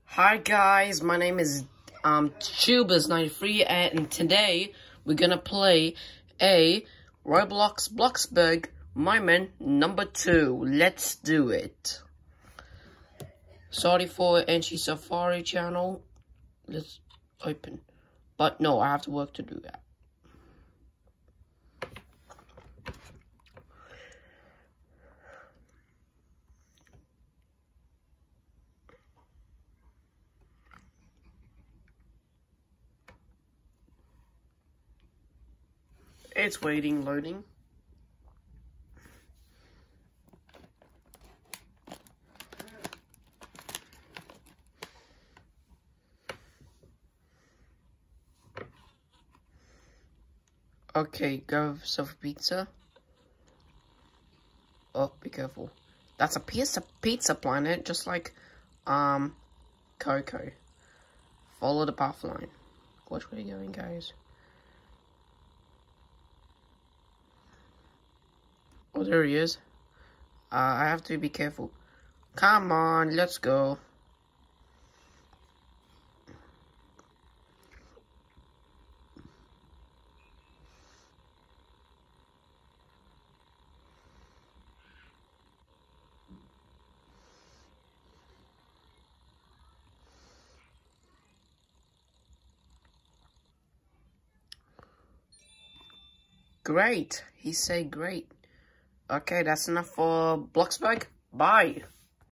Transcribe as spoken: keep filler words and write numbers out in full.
Hi guys, my name is um Tubers ninety-three, and today we're gonna play a Roblox Bloxburg moment number two. Let's do it. Sorry for Anchi Safari channel. Let's open. But no, I have to work to do that. It's waiting, loading. Okay, go have yourself a pizza. Oh, be careful. That's a pizza pizza planet, just like um Coco. Follow the path line. Watch where you're going, guys. Oh, there he is. Uh, I have to be careful. Come on, let's go. Great. He said great. Okay, that's enough for Bloxburg. Bye.